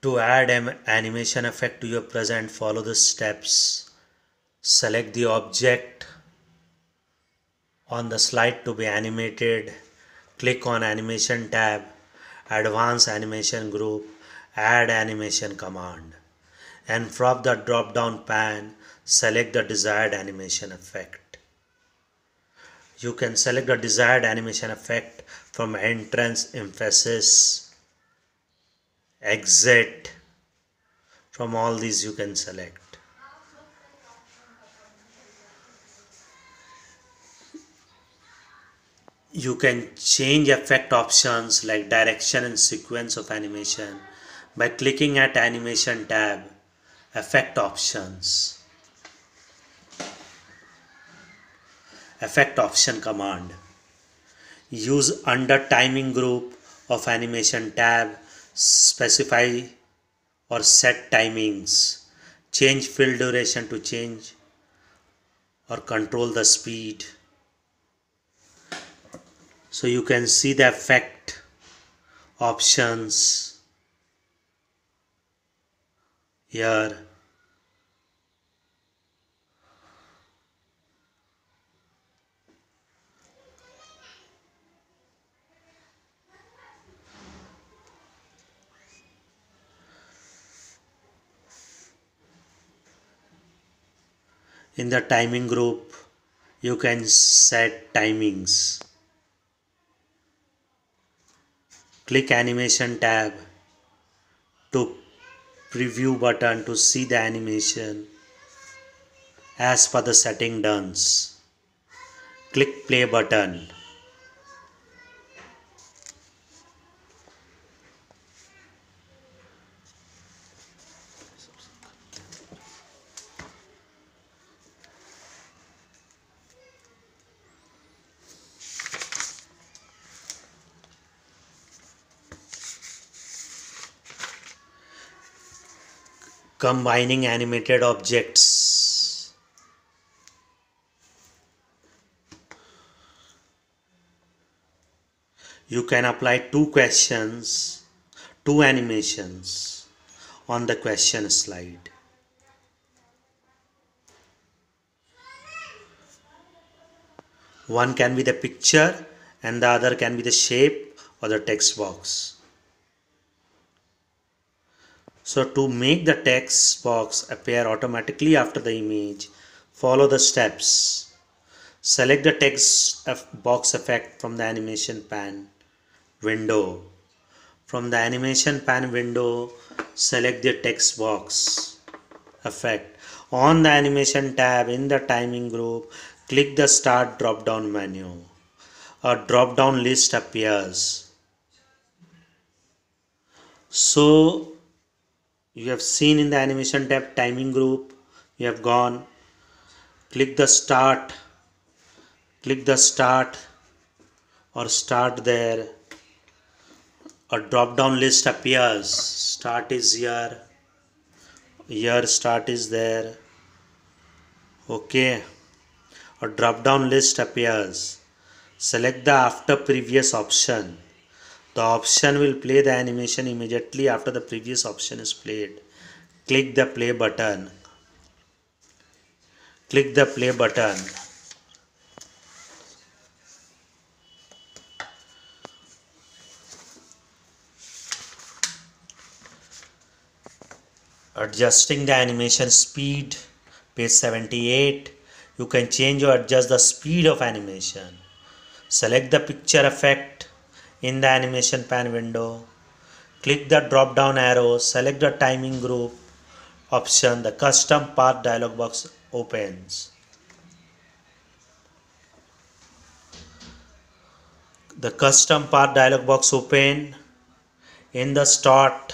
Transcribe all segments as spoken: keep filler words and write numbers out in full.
To add an animation effect to your present, follow the steps. Select the object on the slide to be animated. Click on Animation tab, Advanced Animation Group, Add Animation command. And from the drop down pane, select the desired animation effect. You can select the desired animation effect from entrance, emphasis, exit. From all these you can select. You can change effect options like direction and sequence of animation by clicking at Animation tab, Effect Options, Effect Option command. Use under Timing Group of Animation tab, specify or set timings. Change fill duration to change or control the speed. So you can see the effect options here. In the timing group, you can set timings. Click Animation tab to preview button to see the animation as per the setting done. Click play button. Combining animated objects. You can apply two questions, two animations on the question slide. One can be the picture and the other can be the shape or the text box. So to make the text box appear automatically after the image, follow the steps. Select the text box effect from the animation pane window. From the animation pane window, select the text box effect. On the animation tab in the timing group, click the start drop down menu. A drop down list appears. So you have seen in the animation tab timing group, you have gone, click the start, click the start or start there. A drop down list appears. Start is here, here start is there. Okay, a drop down list appears. Select the after previous option. The option will play the animation immediately after the previous option is played. Click the play button. Click the play button. Adjusting the animation speed, page seventy-eight. You can change or adjust the speed of animation. Select the picture effect in the animation pane window. Click the drop down arrow, select the timing group option. The custom path dialog box opens. The custom path dialog box open. In the start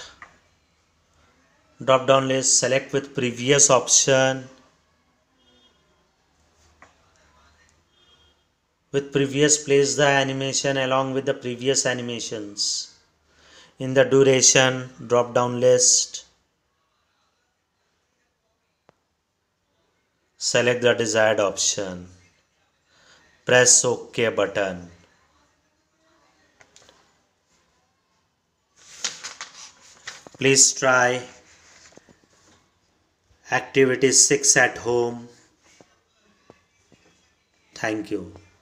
drop down list, select with previous option. With previous, place the animation along with the previous animations. In the duration drop down list, select the desired option. Press OK button. Please try activity six at home. Thank you.